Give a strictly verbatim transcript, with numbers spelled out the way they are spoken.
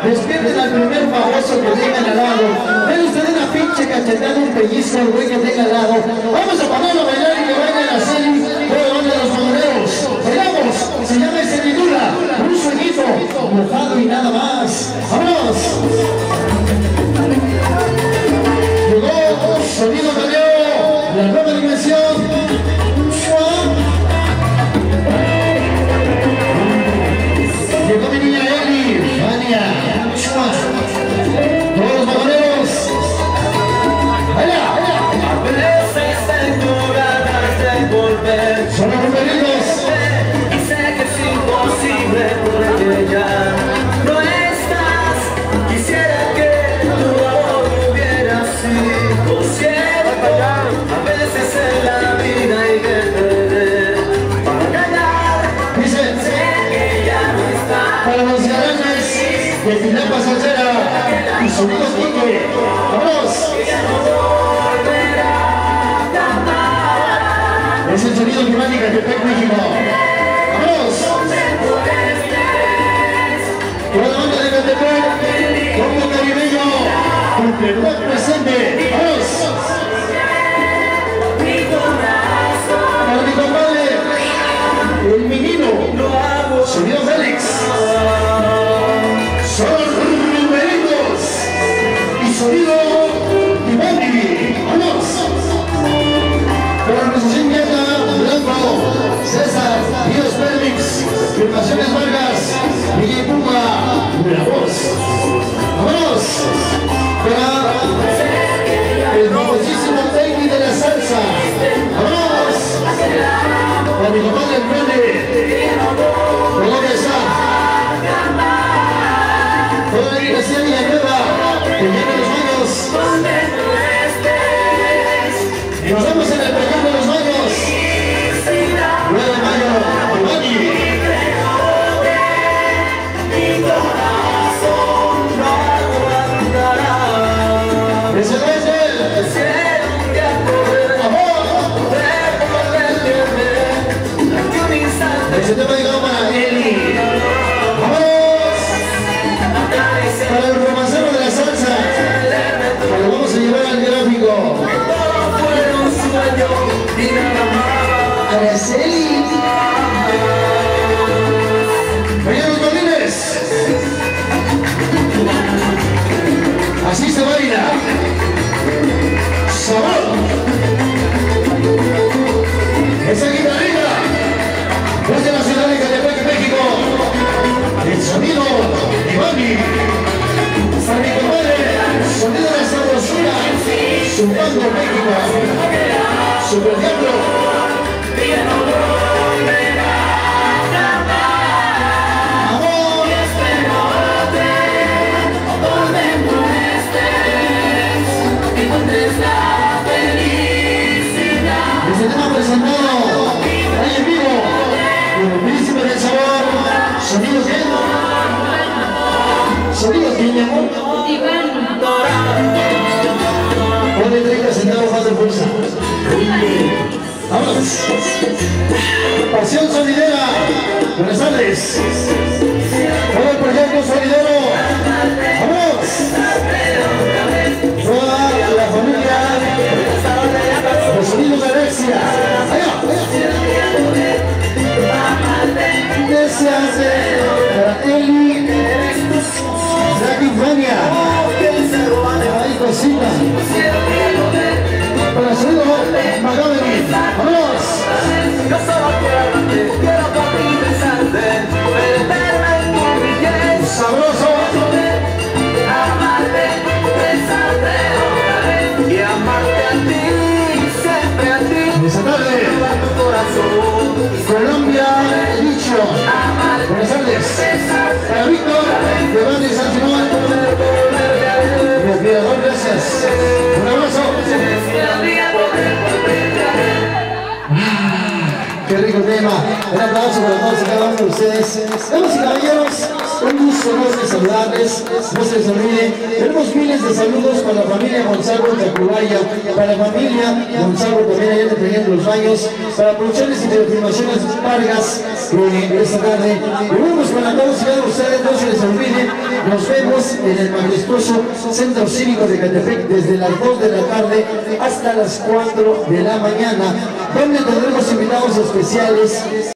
Despierten al primer famoso que tengan al lado. Den ustedes una pinche cachetada, un pellizco al güey que tenga al lado. Vamos a ponerlo a bailar y que bailen la serie. Todo van de los mamoneros. Bailamos, se llama ese Vidula. Un sueñito, mojado y nada más. ¡Vámonos! Llegó Sonido Caleo, la nueva dimensión. Llegó mi niña Eli, Fania. Todos los mamoneros. ¡Allá! A veces tengo ganas de volver. Son los preferidos. Y sé que es imposible porque ya no estás. Quisiera que tu amor hubiera sido cierto. A veces en la vida hay que perder para callar. Dice, Sé que ya no estás. para los galanes de Final Pasajera y Sonido Quique. ¡Vámonos! Es el sonido que va a Nicatepec, México. ¡Vámonos! Toda la banda de Nicatepec, Congo Caribeño, Cumpleblac presente. ¡Vámonos! Para mi compadre, el menino, sonido Félix. Son numeritos y sonido Ivani. ¡Vámonos! Para la organización Guerra, Blanco, César, Dios Félix, Firmaciones Vargas, Miguel Puma, la voz. ¡Vámonos! Para el famosísimo técnico de la salsa. ¡Vámonos! Para mi compadre el Duende, Colombia está. Toda la iglesia y la guerra, que viene los baños. Nos vemos en el pregón de los baños. nueve de mayo, Ivani. ¡Ese no es él! ¡Amor! Ese tema llegado para Eli. ¡Vamos! Para el romancero de la salsa. Lo vamos a llevar al gráfico. Araceli. Mañana los Marines. Así se baila. Sabor. Esa guitarrita es de la ciudad de Ecatepec, México. El sonido Ivani. Para mi compadre, sonido de la sabrosura. Zumbando México. Super Diablo. Amor. Este tema presentado ahí en vivo con el príncipe del sabor. Sonido que Sonido que mi amor. Ponle treinta centavos más de fuerza. ¡Vámonos! Pasión Sonidera. Buenas tardes. Todo el proyecto sonidero. ¡Vámonos! Toda la familia de Sonido Galaxia. ¡Allá! Deseas para Eli. Jackie Fania. ¡Ay, cosita! Para el sonido Magaveri. ¡Vámonos! Yo solo quiero amarte, quiero por ti besarte, perderme en tu belleza. ¡Sabroso! Amarte, besarte otra vez y amarte a ti, siempre a ti. Esa tarde, Tu corazón, Colombia, dicho. Buenas tardes. Para Víctor, de Bandi San Simón. Respirador, gracias. Un abrazo. Qué rico tema. Un aplauso para todos y cada uno de ustedes. Damas y caballeros, un gusto enorme saludarles. No se les olvide. Tenemos miles de saludos para la familia Gonzalo de Tacubaya, para la familia Gonzalo también allá deteniendo los baños, para producciones y telefilmaciones Vargas, que esta tarde. para todos y cada uno de ustedes, no se les olvide, nos vemos en el majestuoso Centro Cívico de Ecatepec desde las dos de la tarde hasta las cuatro de la mañana, donde tendremos invitados especiales.